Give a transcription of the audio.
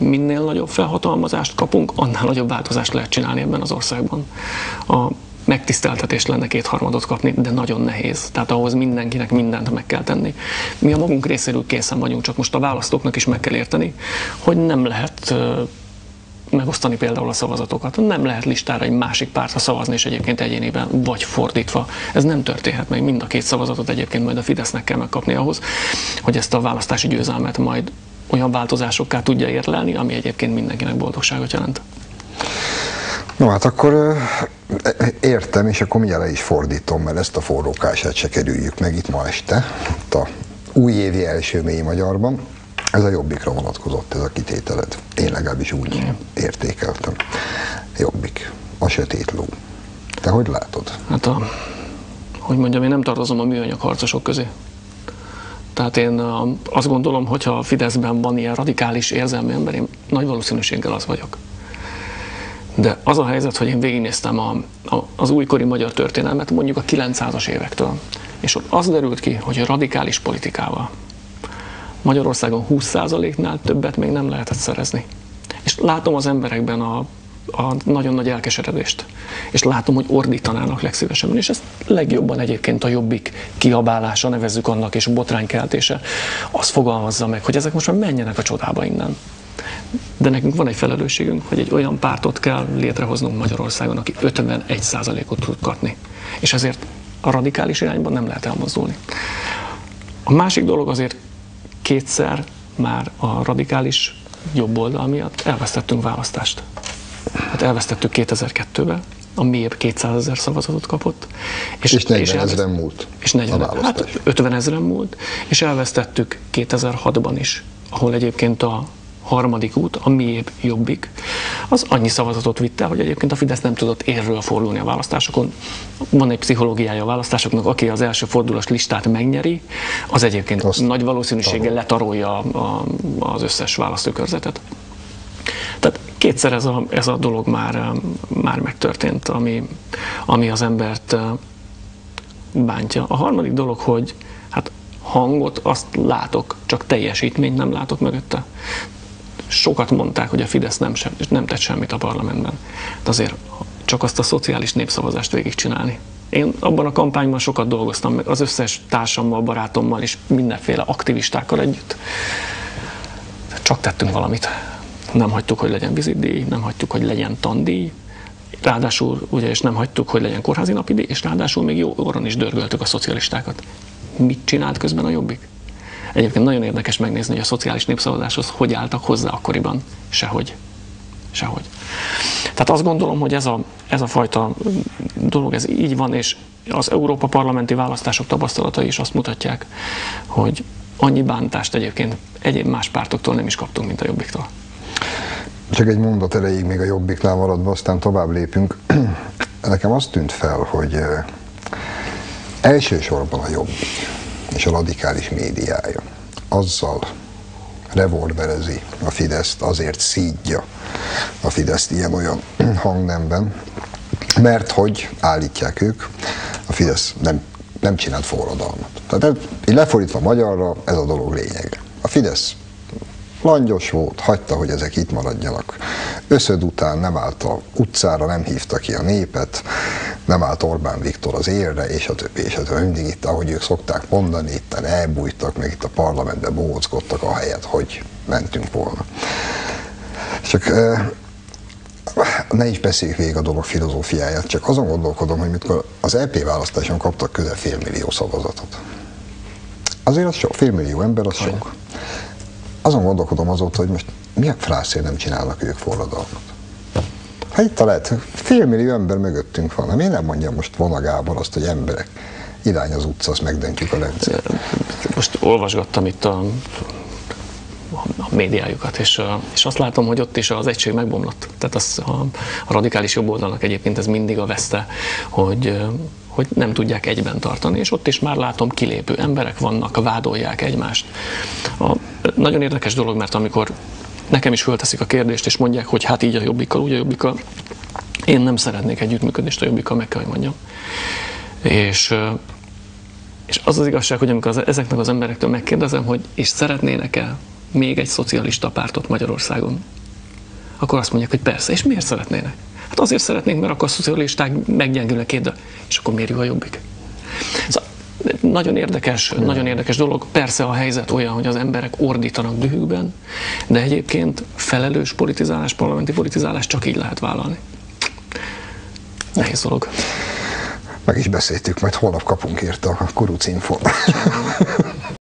minél nagyobb felhatalmazást kapunk, annál nagyobb változást lehet csinálni ebben az országban. A megtiszteltetés lenne 2/3 kapni, de nagyon nehéz. Tehát ahhoz mindenkinek mindent meg kell tenni. Mi a magunk részéről készen vagyunk, csak most a választóknak is meg kell érteni, hogy nem lehet megosztani például a szavazatokat. Nem lehet listára egy másik pártra szavazni, és egyébként egyéniben, vagy fordítva. Ez nem történhet meg. Mind a két szavazatot egyébként majd a Fidesznek kell megkapni ahhoz, hogy ezt a választási győzelmet majd olyan változásokká tudja érlelni, ami egyébként mindenkinek boldogságot jelent. No hát akkor értem, és akkor mindjárt le is fordítom, mert ezt a forrókását se kerüljük meg itt ma este, itt a újévi első mély magyarban. Ez a Jobbikra vonatkozott, ez a kitételed. Én legalábbis úgy értékeltem. Jobbik, a sötét ló. Te hogy látod? Hát hogy mondjam, én nem tartozom a műanyag harcosok közé. Tehát én azt gondolom, hogyha a Fideszben van ilyen radikális érzelmű ember, én nagy valószínűséggel az vagyok. De az a helyzet, hogy én végignéztem az újkori magyar történelmet, mondjuk a 900-as évektől, és ott az derült ki, hogy a radikális politikával Magyarországon 20%-nál többet még nem lehetett szerezni. És látom az emberekben a nagyon nagy elkeseredést. És látom, hogy ordítanának legszívesebben. És ezt legjobban egyébként a Jobbik kiabálása, nevezzük annak, és a botránykeltése, az fogalmazza meg, hogy ezek most már menjenek a csodába innen. De nekünk van egy felelősségünk, hogy egy olyan pártot kell létrehoznunk Magyarországon, aki 51%-ot tud kapni. És ezért a radikális irányban nem lehet elmozdulni. A másik dolog azért, kétszer már a radikális jobb oldal miatt elvesztettünk választást. Hát elvesztettük 2002-ben, a mélyebb 200 000 szavazatot kapott. És 40 000 múlt. És 50 000 múlt, és elvesztettük 2006-ban is, ahol egyébként a harmadik út, a mélyebb Jobbik, az annyi szavazatot vitt el, hogy egyébként a Fidesz nem tudott érről fordulni a választásokon. Van egy pszichológiája a választásoknak, aki az első fordulós listát megnyeri, az egyébként azt nagy valószínűséggel letarolja az összes választókörzetet. Tehát kétszer ez a dolog már megtörtént, ami az embert bántja. A harmadik dolog, hogy hát hangot azt látok, csak teljesítményt nem látok mögötte. Sokat mondták, hogy a Fidesz nem tett semmit a parlamentben. De azért csak azt a szociális népszavazást végigcsinálni. Én abban a kampányban sokat dolgoztam, meg az összes társammal, barátommal és mindenféle aktivistákkal együtt. Csak tettünk valamit. Nem hagytuk, hogy legyen vizitdíj, nem hagytuk, hogy legyen tandíj, ráadásul ugye, és nem hagytuk, hogy legyen kórházi napidíj, és ráadásul még jó orron is dörgöltük a szocialistákat. Mit csinált közben a Jobbik? Egyébként nagyon érdekes megnézni, hogy a szociális népszavazáshoz hogy álltak hozzá akkoriban. Sehogy. Tehát azt gondolom, hogy ez a fajta dolog, ez így van, és az Európa parlamenti választások tapasztalatai is azt mutatják, hogy annyi bántást egyébként egyéb más pártoktól nem is kaptunk, mint a Jobbiktól. Csak egy mondat erejéig még a Jobbiknál maradva, aztán tovább lépünk. Nekem azt tűnt fel, hogy elsősorban a Jobbik és a radikális médiája azzal revolverezi a Fideszt, azért szídja a Fideszt ilyen-olyan hangnemben, mert hogy állítják ők, a Fidesz nem csinált forradalmat. Tehát így lefordítva magyarra, ez a dolog lényege. A Fidesz langyos volt, hagyta, hogy ezek itt maradjanak. Összöd után nem állt a utcára, nem hívta ki a népet, nem állt Orbán Viktor az élre, és a többi, és a többi. Mindig itt, ahogy ők szokták mondani, itt elbújtak, meg itt a parlamentben bóckodtak ahelyett, hogy mentünk volna. Csak ne is beszéljük végig a dolog filozófiáját, csak azon gondolkodom, hogy mikor az EP választáson kaptak közel 500 000 szavazatot. Azért az sok, 500 000 ember az sok. Azon gondolkodom azóta, hogy most mi a frászért nem csinálnak ők forradalmat. Hát itt lehet, 500 000 ember mögöttünk van. Miért nem mondja most Vona Gábor azt, hogy emberek, irány az utca, azt megdöntjük a rendszert. Most olvasgattam itt a médiájukat, és azt látom, hogy ott is az egység megbomlott. Tehát a radikális jobboldalnak egyébként ez mindig a veszte, hogy nem tudják egyben tartani, és ott is már látom kilépő emberek vannak, vádolják egymást. Nagyon érdekes dolog, mert amikor nekem is fölteszik a kérdést, és mondják, hogy hát így a Jobbikkal, úgy a Jobbikkal, én nem szeretnék együttműködést a Jobbikkal, meg kell, hogy mondjam. És az az igazság, hogy amikor ezeknek az emberektől megkérdezem, hogy és szeretnének-e még egy szocialista pártot Magyarországon, Akkor azt mondják, hogy persze. És miért szeretnének? Hát azért szeretnénk, mert akkor a szocialisták meggyengülnek és akkor miért jó a Jobbik? Szóval nagyon érdekes dolog. Persze a helyzet olyan, hogy az emberek ordítanak dühükben, de egyébként felelős politizálás, parlamenti politizálás csak így lehet vállalni. Nehéz dolog. Meg is beszéltük, majd holnap kapunk érte a Kuruc infót.